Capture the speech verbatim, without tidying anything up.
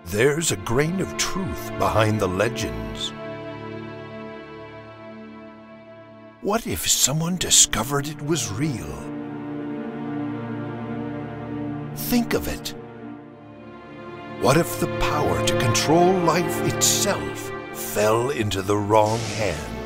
there's a grain of truth behind the legends. What if someone discovered it was real? Think of it. What if the power to control life itself fell into the wrong hands?